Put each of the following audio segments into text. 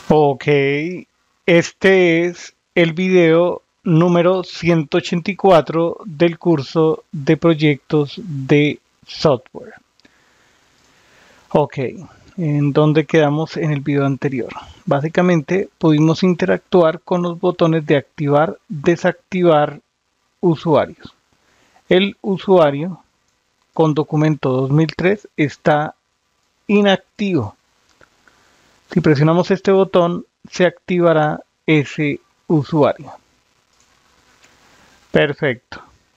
Ok, este es el video número 184 del curso de proyectos de software. Ok, ¿en dónde quedamos en el video anterior? Básicamente pudimos interactuar con los botones de activar, desactivar usuarios. El usuario con documento 2003 está inactivo. Si presionamos este botón, se activará ese usuario. Perfecto.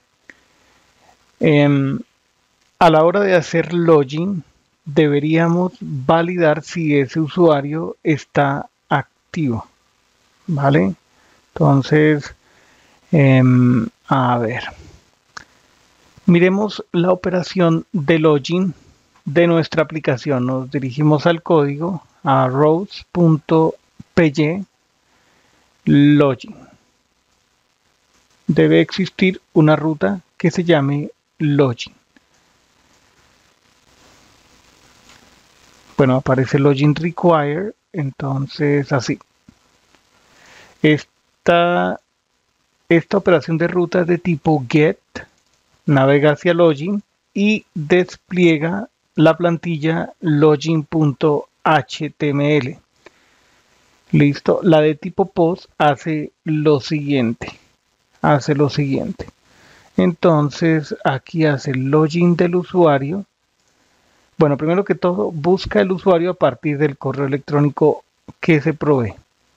Em, a la hora de hacer login, deberíamos validar si ese usuario está activo. ¿Vale? Entonces, a ver. Miremos la operación de login de nuestra aplicación. Nos dirigimos al código a routes.py login. Debe existir una ruta que se llame login. Bueno, aparece login require, entonces así. Esta, esta operación de ruta es de tipo get, navega hacia login y despliega la plantilla login.html. Listo, la de tipo post hace lo siguiente. Entonces aquí hace el login del usuario. Bueno, primero que todo, busca el usuario a partir del correo electrónico que se provee.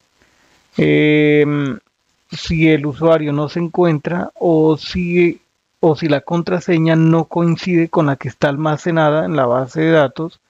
Si el usuario no se encuentra o si la contraseña no coincide con la que está almacenada en la base de datos,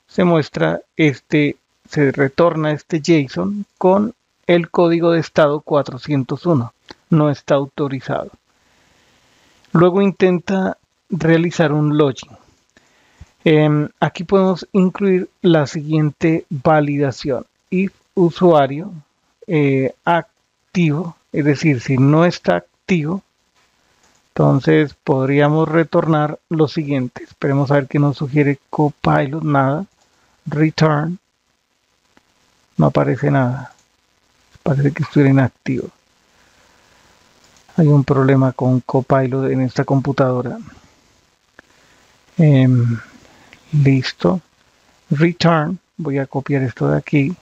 se retorna este JSON con el código de estado 401. No está autorizado. Luego intenta realizar un login. Aquí podemos incluir la siguiente validación. If usuario activo, es decir, si no está activo, entonces podríamos retornar lo siguiente. Esperemos a ver qué nos sugiere Copilot. Nada. Return. No aparece nada. Parece que estuviera inactivo. Hay un problema con Copilot en esta computadora. Listo. Return. Voy a copiar esto de aquí.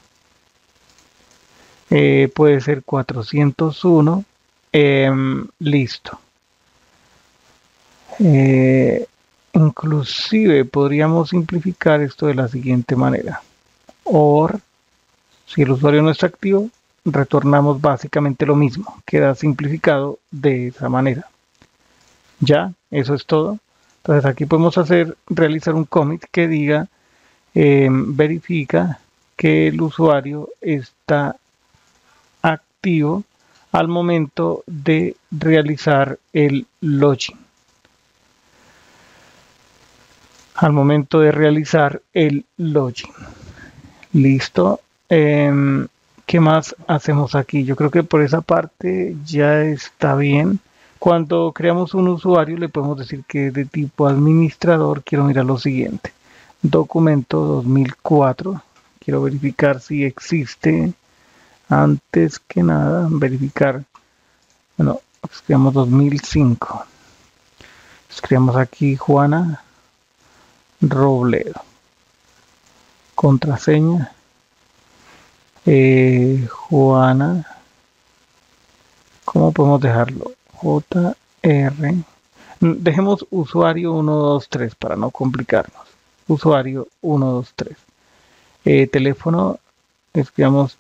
Puede ser 401. Listo. Inclusive podríamos simplificar esto de la siguiente manera. Or, si el usuario no está activo, retornamos básicamente lo mismo. Queda simplificado de esa manera. Ya, eso es todo. Entonces aquí podemos realizar un commit que diga, verifica que el usuario está activo al momento de realizar el login. Listo. ¿Qué más hacemos aquí? Yo creo que por esa parte ya está bien. Cuando creamos un usuario le podemos decir que de tipo administrador quiero mirar lo siguiente. Documento 2004. Quiero verificar si existe. Antes que nada, verificar. Bueno, escribamos 2005. Escribamos aquí Juana Robledo. Contraseña. Juana. ¿Cómo podemos dejarlo? JR. Dejemos usuario 123 para no complicarnos. Usuario 123. Teléfono. Escribamos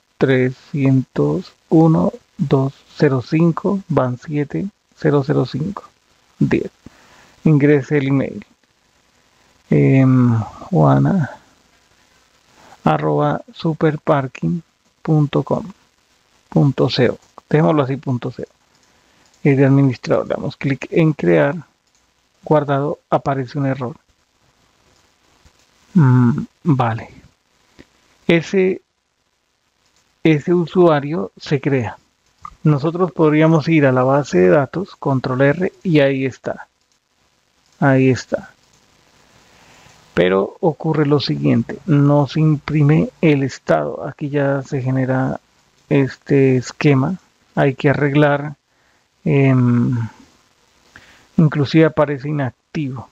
301 205 van 7 005 10. Ingrese el email. Juana arroba superparking.com.co. Dejémoslo así, .co. Es de administrador. Le damos clic en crear. Guardado. Aparece un error. Vale. Ese usuario se crea. Nosotros podríamos ir a la base de datos, control R, y ahí está. Pero ocurre lo siguiente, no se imprime el estado, aquí ya se genera este esquema, hay que arreglar, eh, inclusive aparece inactivo.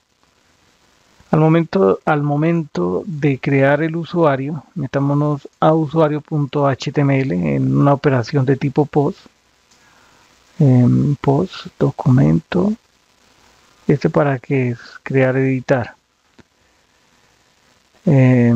Al momento de crear el usuario, metámonos a usuario.html en una operación de tipo post, post, documento, para qué es crear, editar. Eh,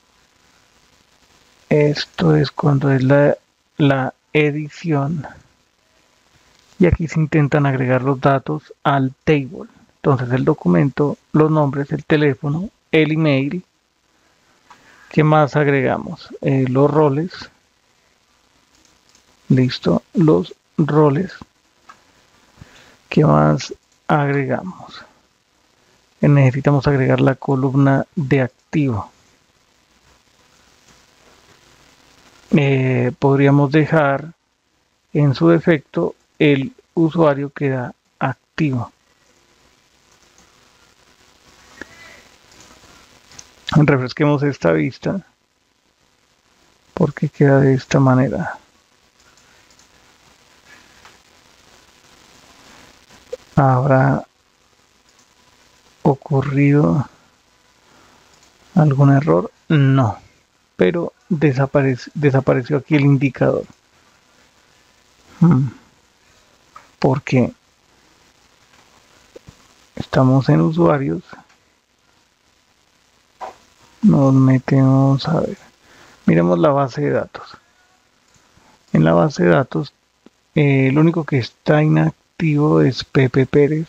Esto es cuando es la edición y aquí se intentan agregar los datos al table. Entonces el documento, los nombres, el teléfono, el email. ¿Qué más agregamos? Los roles. Listo, los roles. ¿Qué más agregamos? Necesitamos agregar la columna de activo. Podríamos dejar en su defecto el usuario queda activo. Refresquemos esta vista porque queda de esta manera. ¿Habrá ocurrido algún error? No, pero desapareció aquí el indicador. Porque estamos en usuarios, nos metemos a ver, miremos la base de datos. En la base de datos, el único que está inactivo es Pepe Pérez.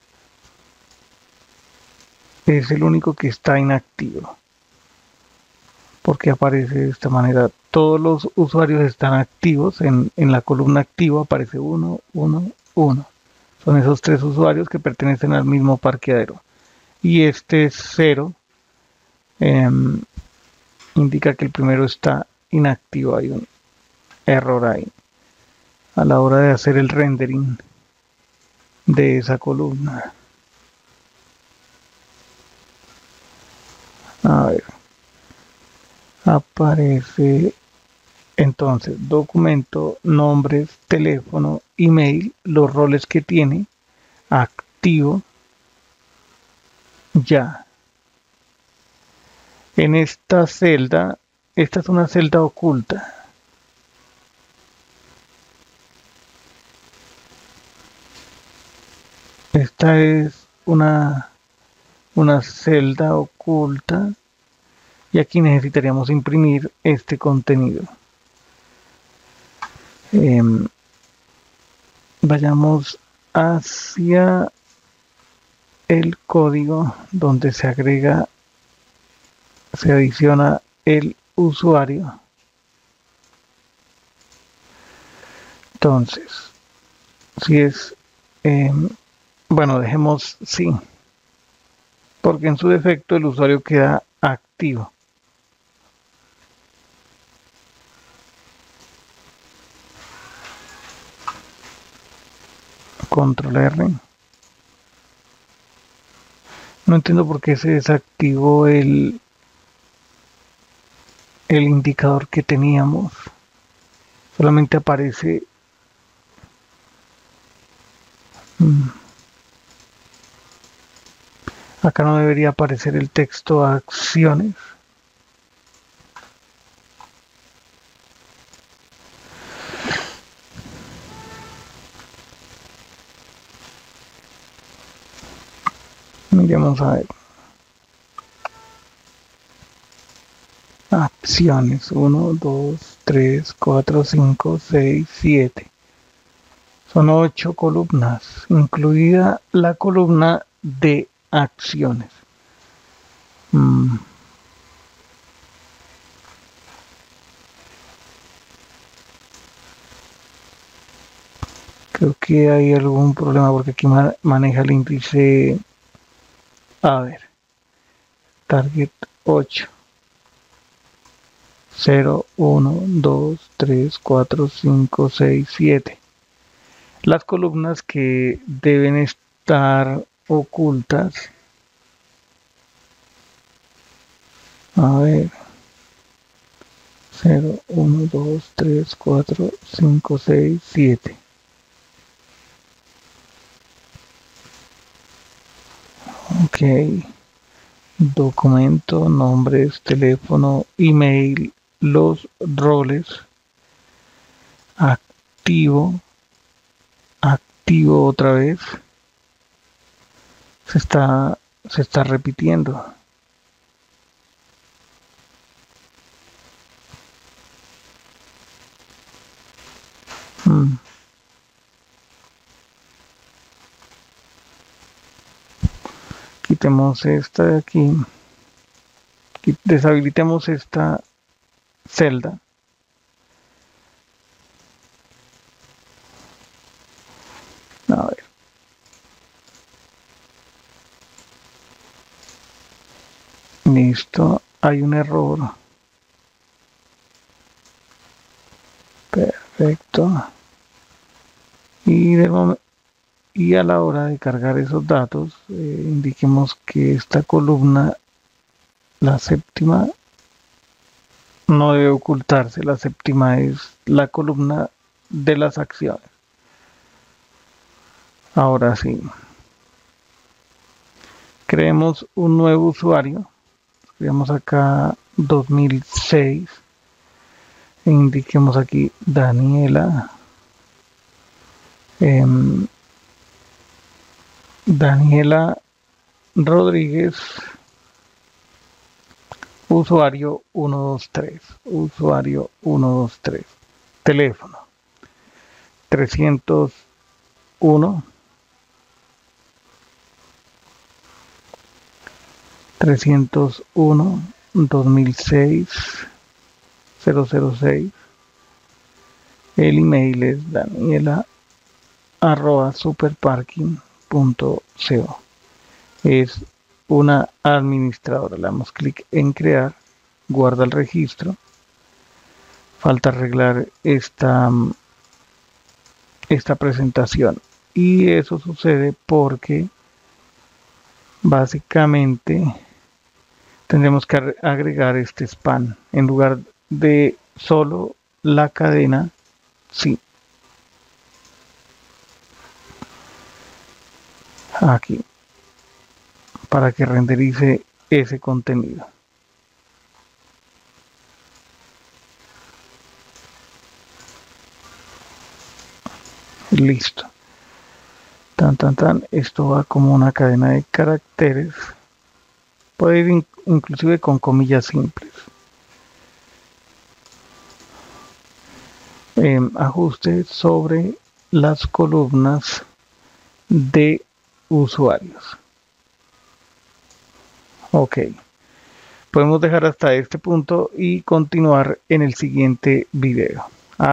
Es el único que está inactivo. Porque aparece de esta manera. Todos los usuarios están activos. En la columna activo aparece 1, 1, 1. Son esos 3 usuarios que pertenecen al mismo parqueadero. Y este es 0. Indica que el primero está inactivo. Hay un error ahí a la hora de hacer el rendering de esa columna. A ver, aparece entonces documento, nombres, teléfono, email, los roles que tiene, activo, ya. En esta celda, esta es una celda oculta. Esta es una celda oculta y aquí necesitaríamos imprimir este contenido. Vayamos hacia el código donde se agrega, se adiciona el usuario. Entonces, si es, bueno, dejemos sí, porque en su defecto el usuario queda activo. Control R. No entiendo por qué se desactivó el indicador que teníamos. Solamente aparece acá no debería aparecer el texto acciones. Miremos a ver. Acciones 1, 2, 3, 4, 5, 6, 7. Son 8 columnas, incluida la columna de acciones. Creo que hay algún problema porque aquí maneja el índice. A ver, target 8. 0, 1, 2, 3, 4, 5, 6, 7. Las columnas que deben estar ocultas A ver, 0, 1, 2, 3, 4, 5, 6, 7. Ok. Documento, nombres, teléfono, email, los roles, activo, activo otra vez. Se está, se está repitiendo. Mm. Quitemos esta de aquí. Deshabilitemos esta celda. A ver. Listo. Hay un error. Perfecto. Y a la hora de cargar esos datos, indiquemos que esta columna, la séptima, no debe ocultarse. La séptima es la columna de las acciones. Ahora sí. Creemos un nuevo usuario. Escribamos acá 2006. E indiquemos aquí Daniela. Daniela Rodríguez. Usuario 123. Usuario 123. Teléfono 301 301 2006 006. El email es daniela@superparking.co. Es una administradora. Le damos clic en crear, guarda el registro. Falta arreglar esta presentación. Y eso sucede porque básicamente tendremos que agregar este span en lugar de solo la cadena. Sí, aquí, para que renderice ese contenido. Listo. Tan. Esto va como una cadena de caracteres. Puede ir inclusive con comillas simples. Ajuste sobre las columnas de usuarios. Ok. Podemos dejar hasta este punto y continuar en el siguiente video.